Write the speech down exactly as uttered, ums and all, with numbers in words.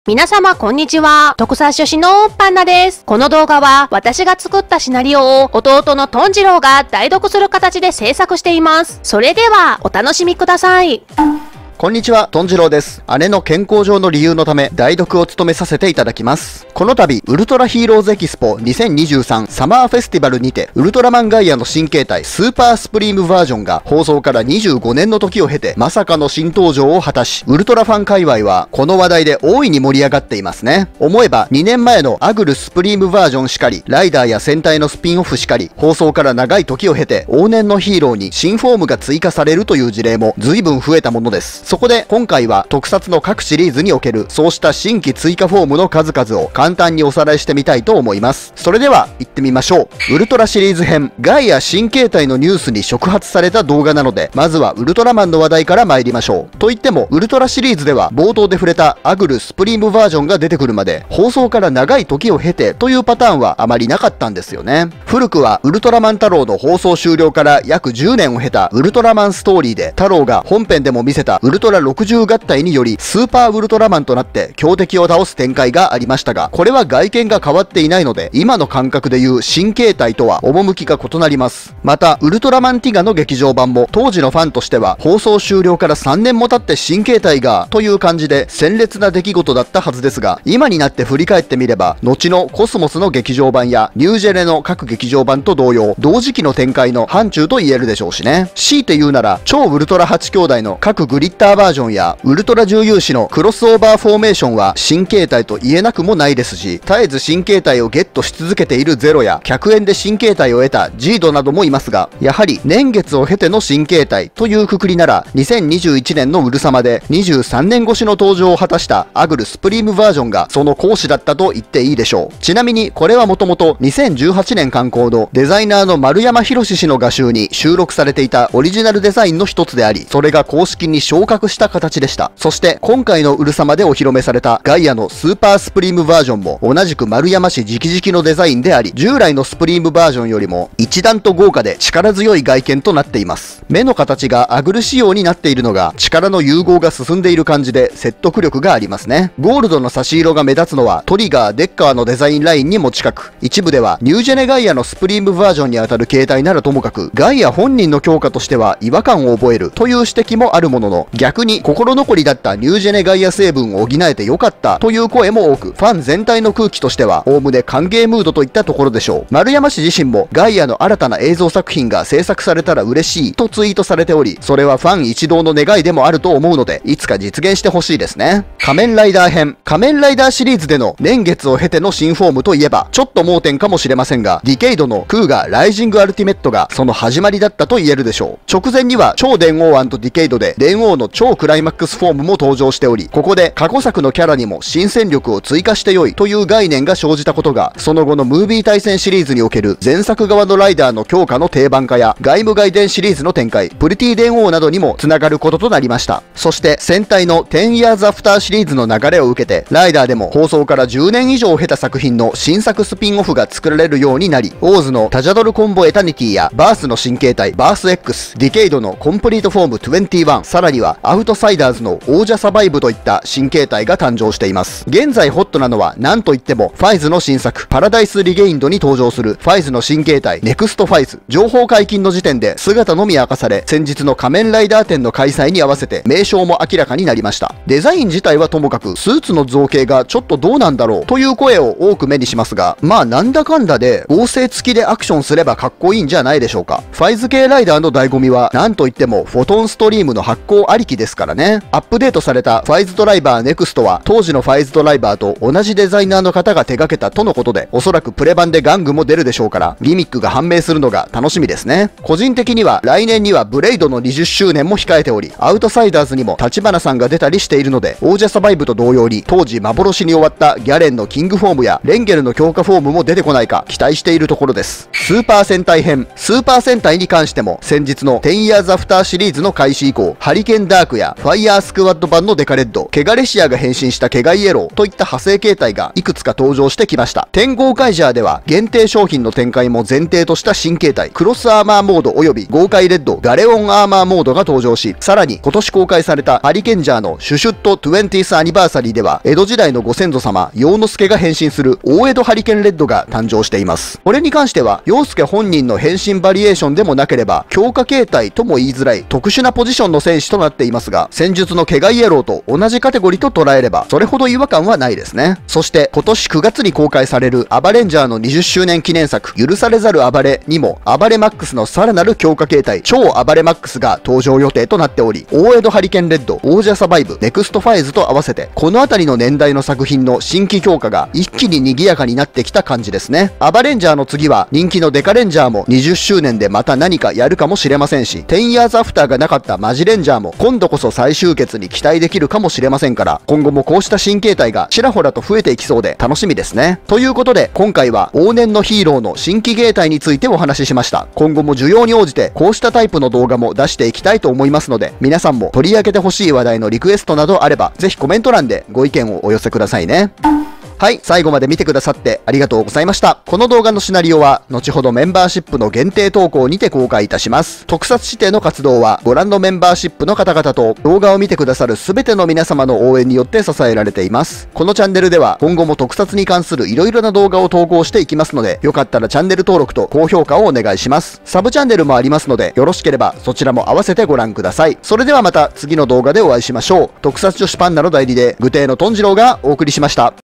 皆様こんにちは。特撮女子のパンナです。この動画は私が作ったシナリオを弟のトンジローが代読する形で制作しています。それではお楽しみください。 こんにちは、トンジローです。姉の健康上の理由のため、代読を務めさせていただきます。この度、ウルトラヒーローズエキスポにせんにじゅうさんサマーフェスティバルにて、ウルトラマンガイアの新形態スーパースプリームバージョンが放送からにじゅうごねんの時を経て、まさかの新登場を果たし、ウルトラファン界隈は、この話題で大いに盛り上がっていますね。思えば、にねんまえのアグルスプリームバージョンしかり、ライダーや戦隊のスピンオフしかり、放送から長い時を経て、往年のヒーローに新フォームが追加されるという事例も随分増えたものです。そこで、今回は、特撮の各シリーズにおけるそうした新規追加フォームの数々を簡単におさらいしてみたいと思います。それでは行ってみましょう。ウルトラシリーズ編ガイア新形態のニュースに触発された動画なので、まずはウルトラマンの話題から参りましょう。といってもウルトラシリーズでは冒頭で触れたアグルスプリームバージョンが出てくるまで放送から長い時を経てというパターンはあまりなかったんですよね。古くはウルトラマン太郎の放送終了から約じゅうねんを経たウルトラマンストーリーで太郎が本編でも見せたウルトラろくじゅう合体によりスーパーウルトラマンとなって強敵を倒す展開がありましたが、これは外見が変わっていないので、今の感覚でいう新形態とは趣が異なります。また、ウルトラマンティガの劇場版も当時のファンとしては放送終了からさんねんも経って新形態がという感じで鮮烈な出来事だったはずですが、今になって振り返ってみれば、後のコスモスの劇場版やニュージェネの各劇場版と同様、同時期の展開の範疇と言えるでしょうしね。強いて言うなら、超ウルトラはち兄弟の各グリッターバージョンやウルトラ重勇士のクロスオーバーフォーメーションは新形態と言えなくもないですし、絶えず新形態をゲットし続けているゼロやひゃくえんで新形態を得たジードなどもいますが、やはり年月を経ての新形態というくくりなら、にせんにじゅういちねんのウルサマでにじゅうさんねん越しの登場を果たしたアグルスプリームバージョンがその講師だったと言っていいでしょう。ちなみにこれはもともとにせんじゅうはちねん刊行のデザイナーの丸山博氏の画集に収録されていたオリジナルデザインの一つであり、それが公式に昇格した形でした。そして今回のウルサマでお披露目されたガイアのスーパースプリームバージョンも同じく丸山氏直々のデザインであり、従来のスプリームバージョンよりも一段と豪華で力強い外見となっています。目の形がアグル仕様になっているのが力の融合が進んでいる感じで説得力がありますね。ゴールドの差し色が目立つのはトリガー、デッカーのデザインラインにも近く、一部ではニュージェネガイアのスプリームバージョンにあたる形態ならともかく、ガイア本人の強化としては違和感を覚えるという指摘もあるものの、逆に心残りだったニュージェネガイア成分を補えてよかったという声も多く、ファン全体の空気としてはおおむね歓迎ムードといったところでしょう。丸山氏自身もガイアの新たな映像作品が制作されたら嬉しいとツイートされており、それはファン一同の願いでもあると思うので、いつか実現してほしいですね。仮面ライダー編仮面ライダーシリーズでの年月を経ての新フォームといえばちょっと盲点かもしれませんが、ディケイドのクーガライジングアルティメットがその始まりだったと言えるでしょう。直前には超電王案とディケイドで電王の超クライマックスフォームも登場しており、ここで過去作のキャラにも新戦力を追加して良いという概念が生じたことが、その後のムービー対戦シリーズにおける前作側のライダーの強化の定番化や外務外伝シリーズの展開、プリティ電王などにもつながることとなりました。そして戦隊のテン years after シリーズの流れを受けて、ライダーでも放送からじゅうねん以上を経た作品の新作スピンオフが作られるようになり、オーズのタジャドルコンボエタニティやバースの新形態バース X、ディケイドのコンプリートフォームにじゅういち、さらにはアウトサイダーズの王者サバイブといった新形態が誕生しています。現在ホットなのは何といってもファイズの新作パラダイスリゲインドに登場するファイズの新形態ネクストファイズ。情報解禁の時点で姿のみ明かされ、先日の仮面ライダー展の開催に合わせて名称も明らかになりました。デザイン自体はともかくスーツの造形がちょっとどうなんだろうという声を多く目にしますが、まあなんだかんだで合成付きでアクションすればかっこいいんじゃないでしょうか。ファイズ系ライダーの醍醐味は何といってもフォトンストリームの発光ありきですからね。アップデートされたファイズドライバーネクストは当時のファイズドライバーと同じデザイナーの方が手掛けたとのことで、おそらくプレ版で玩具も出るでしょうから、ギミックが判明するのが楽しみですね。個人的には来年にはブレイドのにじゅっしゅうねんも控えており、アウトサイダーズにも立花さんが出たりしているので、王者サバイブと同様に当時幻に終わったギャレンのキングフォームやレンゲルの強化フォームも出てこないか期待しているところです。スーパー戦隊編スーパー戦隊に関しても先日のじゅう years after シリーズの開始以降、ハリケンダーダークやファイヤースクワッド版のデカレッド、ケガレシアが変身したケガイエローといった派生形態がいくつか登場してきました。天豪カイジャーでは限定商品の展開も前提とした新形態、クロスアーマーモード及び豪快レッド、ガレオンアーマーモードが登場し、さらに今年公開されたハリケンジャーのシュシュット にじゅう アニバーサリーでは江戸時代のご先祖様、陽之助が変身する大江戸ハリケンレッドが誕生しています。これに関しては、陽介本人の変身バリエーションでもなければ、強化形態とも言いづらい特殊なポジションの戦士となっていますが、戦術のケガイエローと同じカテゴリーと捉えれば、それほど違和感はないですね。そして今年くがつに公開されるアバレンジャーのにじゅっしゅうねん記念作、許されざる暴れにも、暴れマックスのさらなる強化形態、超暴れマックスが登場予定となっており、大江戸ハリケンレッド、王者サバイブ、ネクストファイズと合わせて、この辺りの年代の作品の新規強化が一気に賑やかになってきた感じですね。アバレンジャーの次は人気のデカレンジャーもにじゅっしゅうねんでまた何かやるかもしれませんし、テンイヤーズアフターがなかったマジレンジャーも今度こそ再集結に期待できるかもしれませんから、今後もこうした新形態がちらほらと増えていきそうで楽しみですね。ということで今回は往年のヒーローの新規形態についてお話ししました。今後も需要に応じてこうしたタイプの動画も出していきたいと思いますので、皆さんも取り上げてほしい話題のリクエストなどあればぜひコメント欄でご意見をお寄せくださいね。はい、最後まで見てくださってありがとうございました。この動画のシナリオは、後ほどメンバーシップの限定投稿にて公開いたします。特撮指定の活動は、ご覧のメンバーシップの方々と、動画を見てくださる全ての皆様の応援によって支えられています。このチャンネルでは、今後も特撮に関する色々な動画を投稿していきますので、よかったらチャンネル登録と高評価をお願いします。サブチャンネルもありますので、よろしければそちらも合わせてご覧ください。それではまた次の動画でお会いしましょう。特撮女子パンダの代理で、グテーのトンジローがお送りしました。